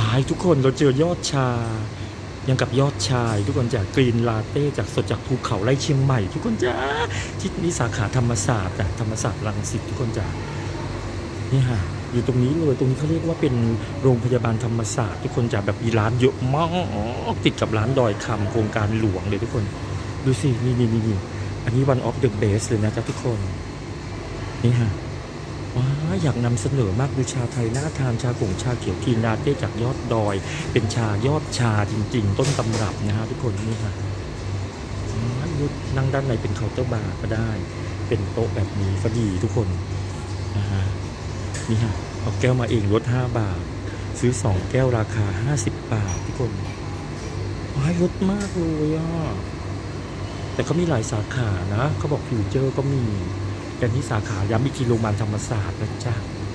ายทุกคนเราเจอยอดชายังกับยอดชายทุกคนจากกรีนลาเต้จากสดจากภูเขาไร่เชียงใหม่ทุกคนจ้าที่นี่สาขาธรรมศาสตร์จากธรรมศาสตร์รังสิตทุกคนจ้านี่ฮะอยู่ตรงนี้เลยตรงนี้เขาเรียกว่าเป็นโรงพยาบาลธรรมศาสตร์ทุกคนจะแบบมีร้านเยอะมากติดกับร้านดอยคำโครงการหลวงเลยทุกคนดูสินี่อันนี้ one of the best เลยนะจ๊ะทุกคนนี่ฮะว้าอยากนำเสนอมากดูชาไทยน่าทานชาผงชาเขียวทีนาเต้จากยอดดอยเป็นชายอดชาจริงๆต้นตำรับนะฮะทุกคนนี่ฮะนั่งด้านในเป็นเคาน์เตอร์บาร์ก็ได้เป็นโต๊ะแบบนี้ก็ดีทุกคนนะฮะนี่ฮะเอาแก้วมาเองลด5 บาทซื้อ2 แก้วราคา50 บาททุกคนลดมากเลยอ่ะแต่เขามีหลายสาขานะเขาบอกฟิวเจอร์ก็มีกันที่สาขาย้ำอีกทีโรงพยาบาลธรรมศาสตร์นะจ๊ะ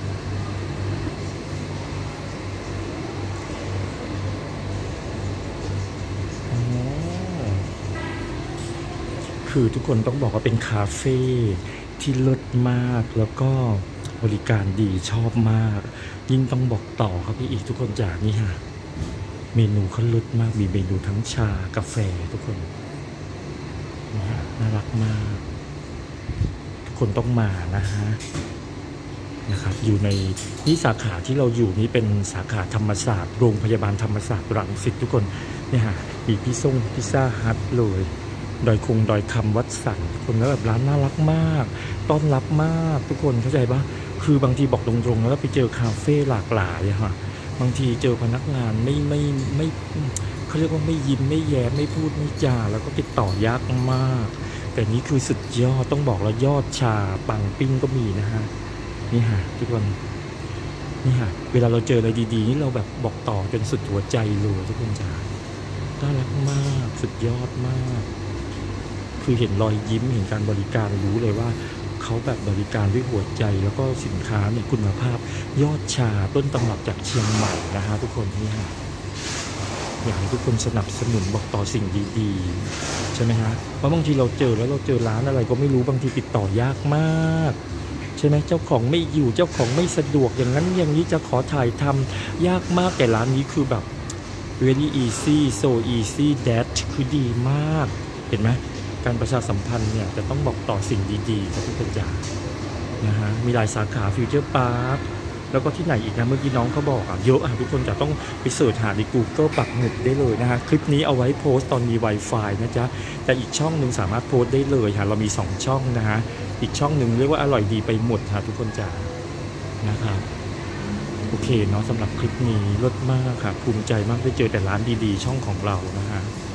คือทุกคนต้องบอกว่าเป็นคาเฟ่ที่เลิศมากแล้วก็บริการดีชอบมากยิ่งต้องบอกต่อครับพี่อีกทุกคนจากนี่ฮะเมนูเขาเลิศมากมีเมนูทั้งชากาแฟทุกคนน่ารักมากทุกคนต้องมานะฮะนะครับอยู่ในนี่สาขาที่เราอยู่นี่เป็นสาขาธรรมศาสตร์โรงพยาบาลธรรมศาสตร์รังสิตทุกคนเนี่ยฮะมีพิซซ่าฮัทเลยดอยคำวัดสันทุกคนแล้วแบบร้านน่ารักมากต้อนรับมากทุกคนเข้าใจปะคือบางทีบอกตรงๆแล้วไปเจอคาเฟ่หลากหลายอะฮะบางทีเจอพนักงานไม่เขาเรียกว่าไม่ยิ้มไม่แย้มไม่พูดไม่จาแล้วก็ติดต่อยากมากแต่นี้คือสุดยอดต้องบอกแล้วยอดชาปังปิ้งก็มีนะฮะนี่ฮะทุกคนนี่ฮะเวลาเราเจออะไรดีๆนี่เราแบบบอกต่อจนสุดหัวใจเลยทุกคนจ้าน่ารักมากสุดยอดมากคือเห็นรอยยิ้มเห็นการบริการรู้เลยว่าเขาแบบบริการด้วยหัวใจแล้วก็สินค้าเนี่ยคุณภาพยอดชาต้นตำรับจากเชียงใหม่นะฮะทุกคนนี่ฮะอยากให้ทุกคนสนับสนุนบอกต่อสิ่งดีๆใช่ไหมฮะเพราะบางทีเราเจอแล้วเราเจอร้านอะไรก็ไม่รู้บางทีติดต่อยากมากใช่ไหมเจ้าของไม่อยู่เจ้าของไม่สะดวกอย่างนั้นอย่างนี้จะขอถ่ายทำยากมากแต่ร้านนี้คือแบบ very easy so easy that คือดีมากเห็นไหมการประชาสัมพันธ์เนี่ยจะต้องบอกต่อสิ่งดีๆกับทุกคนจ้านะฮะมีหลายสาขาฟิวเจอร์พาร์คแล้วก็ที่ไหนอีกนะเมื่อกี้น้องเขาบอกเยอะทุกคนจะต้องไปเสิร์ชหาใน Google ปักหมุดได้เลยนะฮะคลิปนี้เอาไว้โพสต์ตอนมี Wi-Fi นะจ๊ะแต่อีกช่องหนึ่งสามารถโพสต์ได้เลยค่ะเรามี2 ช่องนะฮะอีกช่องหนึ่งเรียกว่าอร่อยดีไปหมดค่ะทุกคนจ้านะครับโอเคเนาะสำหรับคลิปนี้รสมากค่ะภูมิใจมากได้เจอแต่ร้านดีๆช่องของเรานะฮะ